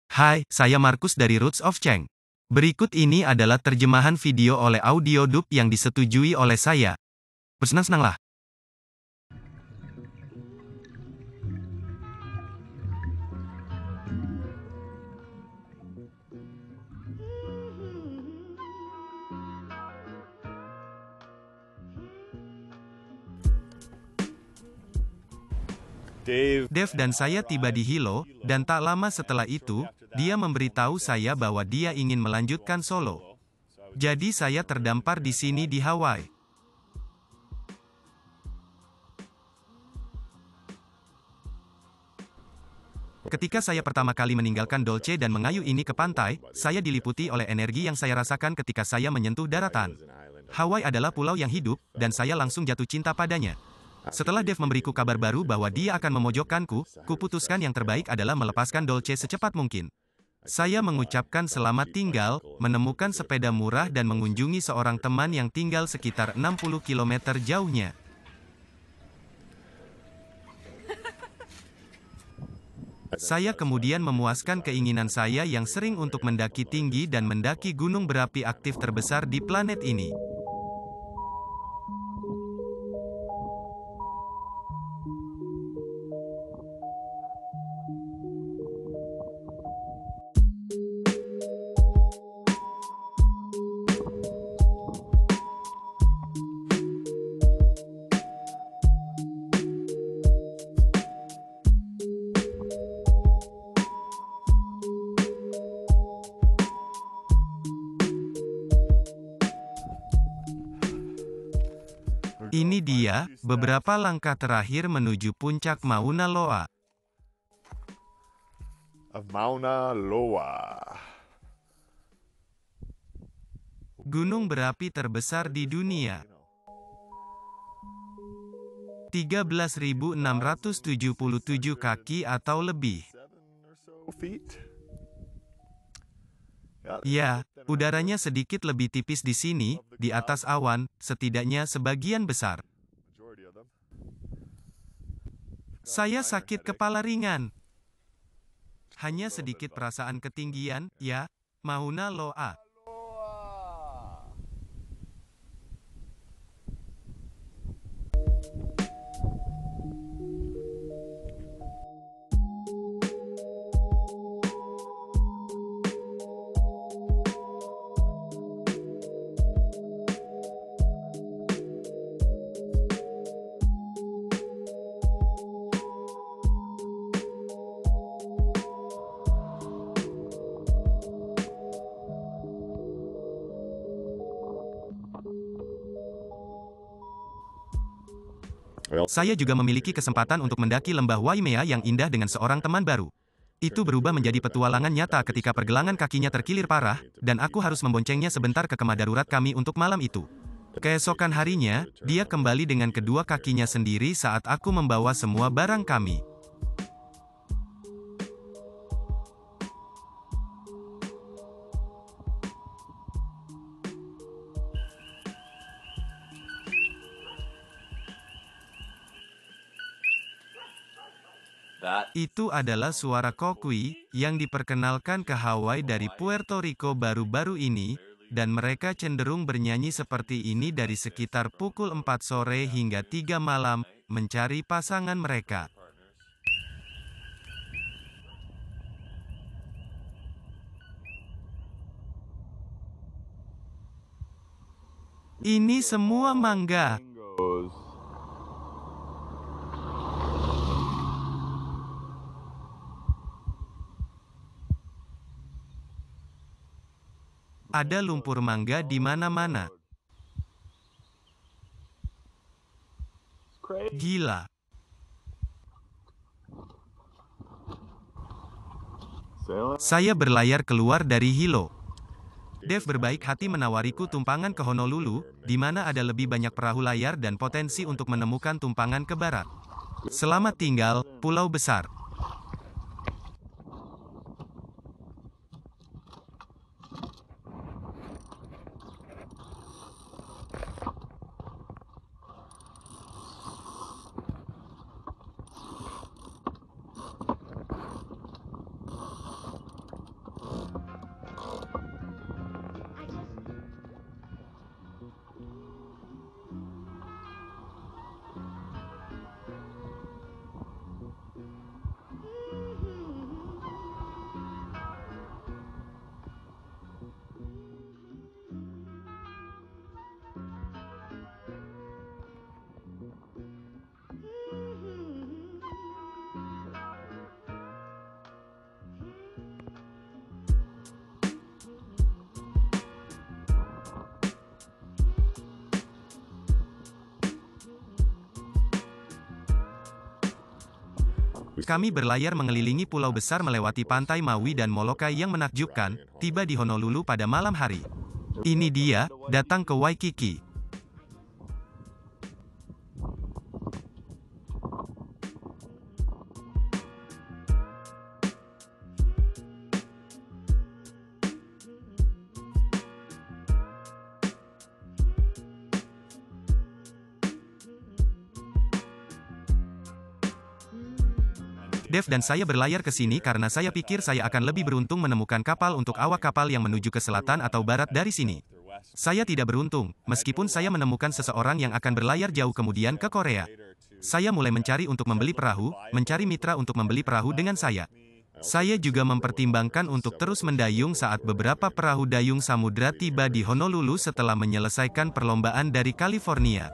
Hai, saya Markus dari Roots of Change. Berikut ini adalah terjemahan video oleh Audiodub yang disetujui oleh saya. Bersenang-senanglah. Dev dan saya tiba di Hilo, dan tak lama setelah itu, dia memberitahu saya bahwa dia ingin melanjutkan solo. Jadi saya terdampar di sini di Hawaii. Ketika saya pertama kali meninggalkan Dolce dan mengayu ini ke pantai, saya diliputi oleh energi yang saya rasakan ketika saya menyentuh daratan. Hawaii adalah pulau yang hidup, dan saya langsung jatuh cinta padanya. Setelah Dev memberiku kabar baru bahwa dia akan memojokkanku, kuputuskan yang terbaik adalah melepaskan Dolce secepat mungkin. Saya mengucapkan selamat tinggal, menemukan sepeda murah dan mengunjungi seorang teman yang tinggal sekitar 60 km jauhnya. Saya kemudian memuaskan keinginan saya yang sering untuk mendaki tinggi dan mendaki gunung berapi aktif terbesar di planet ini. Ini dia, beberapa langkah terakhir menuju puncak Mauna Loa. Mauna Loa. Gunung berapi terbesar di dunia. 13.677 kaki atau lebih. Ya, udaranya sedikit lebih tipis di sini, di atas awan, setidaknya sebagian besar. Saya sakit kepala ringan. Hanya sedikit perasaan ketinggian, ya, Mauna Loa. Saya juga memiliki kesempatan untuk mendaki lembah Waimea yang indah dengan seorang teman baru. Itu berubah menjadi petualangan nyata ketika pergelangan kakinya terkilir parah, dan aku harus memboncengnya sebentar ke kemah darurat kami untuk malam itu. Keesokan harinya, dia kembali dengan kedua kakinya sendiri saat aku membawa semua barang kami. Itu adalah suara kokui, yang diperkenalkan ke Hawaii dari Puerto Rico baru-baru ini, dan mereka cenderung bernyanyi seperti ini dari sekitar pukul 4 sore hingga 3 malam, mencari pasangan mereka. Ini semua mangga. Ada lumpur mangga di mana-mana. Gila. Saya berlayar keluar dari Hilo. Dev berbaik hati menawariku tumpangan ke Honolulu, di mana ada lebih banyak perahu layar dan potensi untuk menemukan tumpangan ke barat. Selamat tinggal, Pulau Besar. Kami berlayar mengelilingi pulau besar melewati pantai Maui dan Molokai yang menakjubkan, tiba di Honolulu pada malam hari. Ini dia, datang ke Waikiki. Dev dan saya berlayar ke sini karena saya pikir saya akan lebih beruntung menemukan kapal untuk awak kapal yang menuju ke selatan atau barat dari sini. Saya tidak beruntung, meskipun saya menemukan seseorang yang akan berlayar jauh kemudian ke Korea. Saya mulai mencari untuk membeli perahu, mencari mitra untuk membeli perahu dengan saya. Saya juga mempertimbangkan untuk terus mendayung saat beberapa perahu dayung samudra tiba di Honolulu setelah menyelesaikan perlombaan dari California.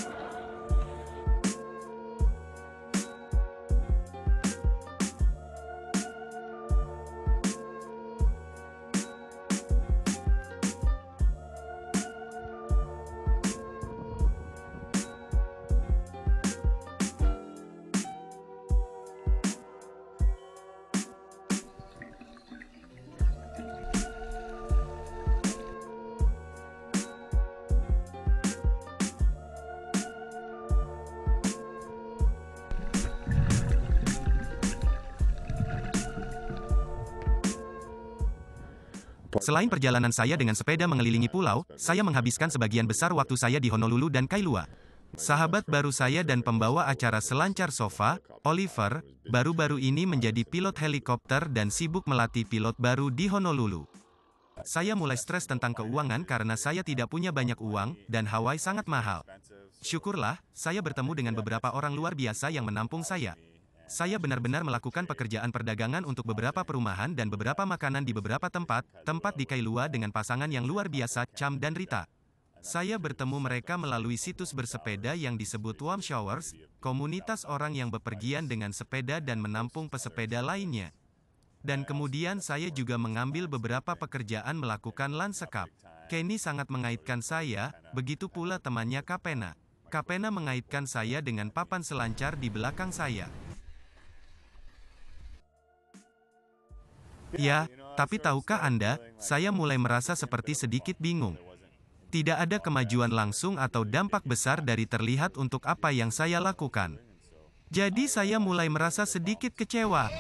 Selain perjalanan saya dengan sepeda mengelilingi pulau, saya menghabiskan sebagian besar waktu saya di Honolulu dan Kailua. Sahabat baru saya dan pembawa acara Selancar Sofa, Oliver, baru-baru ini menjadi pilot helikopter dan sibuk melatih pilot baru di Honolulu. Saya mulai stres tentang keuangan karena saya tidak punya banyak uang, dan Hawaii sangat mahal. Syukurlah, saya bertemu dengan beberapa orang luar biasa yang menampung saya. Saya benar-benar melakukan pekerjaan perdagangan untuk beberapa perumahan dan beberapa makanan di beberapa tempat di Kailua dengan pasangan yang luar biasa, Cham dan Rita. Saya bertemu mereka melalui situs bersepeda yang disebut Warm Showers, komunitas orang yang bepergian dengan sepeda dan menampung pesepeda lainnya. Dan kemudian saya juga mengambil beberapa pekerjaan melakukan lansekap. Kenny sangat mengaitkan saya, begitu pula temannya Kapena. Kapena mengaitkan saya dengan papan selancar di belakang saya. Ya, tapi tahukah Anda, saya mulai merasa seperti sedikit bingung. Tidak ada kemajuan langsung atau dampak besar dari terlihat untuk apa yang saya lakukan. Jadi saya mulai merasa sedikit kecewa.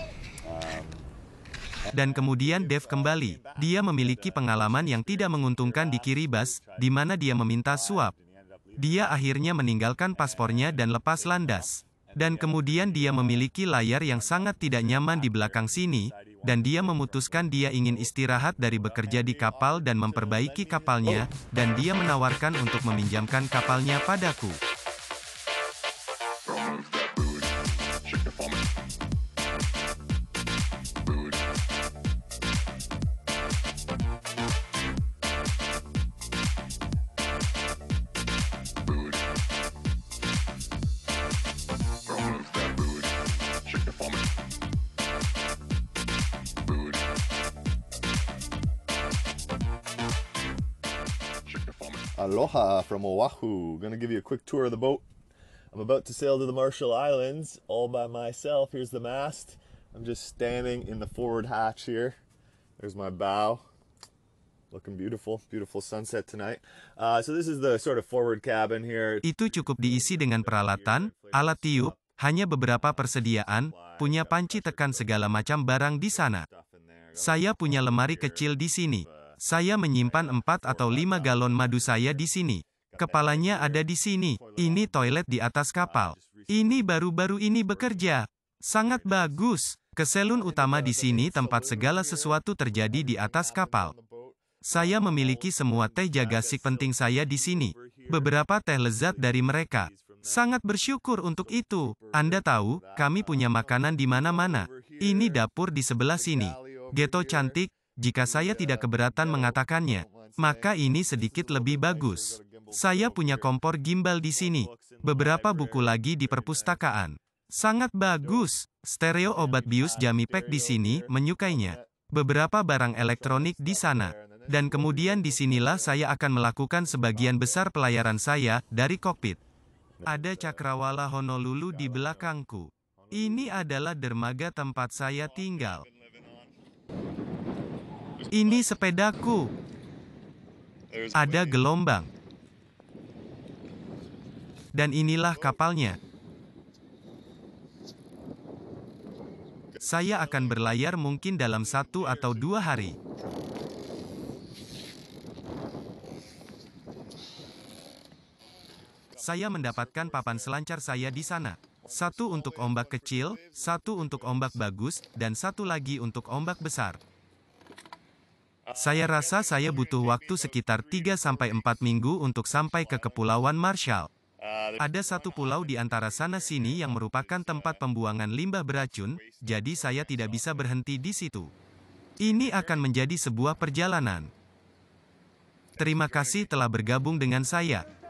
Dan kemudian Dev kembali. Dia memiliki pengalaman yang tidak menguntungkan di Kiribati, di mana dia meminta suap. Dia akhirnya meninggalkan paspornya dan lepas landas. Dan kemudian dia memiliki layar yang sangat tidak nyaman di belakang sini, dan dia memutuskan dia ingin istirahat dari bekerja di kapal dan memperbaiki kapalnya, dan dia menawarkan untuk meminjamkan kapalnya padaku. Aloha from Oahu. Gonna give you a quick tour of the boat. I'm about to sail to the Marshall Islands all by myself. Here's the mast. I'm just standing in the forward hatch here. There's my bow. Looking beautiful. Beautiful sunset tonight. So this is the sort of forward cabin here. Itu cukup diisi dengan peralatan, alat tiup, hanya beberapa persediaan, punya panci tekan segala macam barang di sana. Saya punya lemari kecil di sini. Saya menyimpan 4 atau 5 galon madu saya di sini. Kepalanya ada di sini. Ini toilet di atas kapal. Ini baru-baru ini bekerja. Sangat bagus. Keselun utama di sini tempat segala sesuatu terjadi di atas kapal. Saya memiliki semua teh jagasik penting saya di sini. Beberapa teh lezat dari mereka. Sangat bersyukur untuk itu. Anda tahu, kami punya makanan di mana-mana. Ini dapur di sebelah sini. Ghetto cantik. Jika saya tidak keberatan mengatakannya, maka ini sedikit lebih bagus. Saya punya kompor gimbal di sini. Beberapa buku lagi di perpustakaan. Sangat bagus. Stereo obat bius Jamipek di sini, menyukainya. Beberapa barang elektronik di sana. Dan kemudian disinilah saya akan melakukan sebagian besar pelayaran saya, dari kokpit. Ada cakrawala Honolulu di belakangku. Ini adalah dermaga tempat saya tinggal. Ini sepedaku. Ada gelombang. Dan inilah kapalnya. Saya akan berlayar mungkin dalam 1 atau 2 hari. Saya mendapatkan papan selancar saya di sana. 1 untuk ombak kecil, 1 untuk ombak bagus, dan 1 lagi untuk ombak besar. Saya rasa saya butuh waktu sekitar 3-4 minggu untuk sampai ke Kepulauan Marshall. Ada 1 pulau di antara sana-sini yang merupakan tempat pembuangan limbah beracun, jadi saya tidak bisa berhenti di situ. Ini akan menjadi sebuah perjalanan. Terima kasih telah bergabung dengan saya.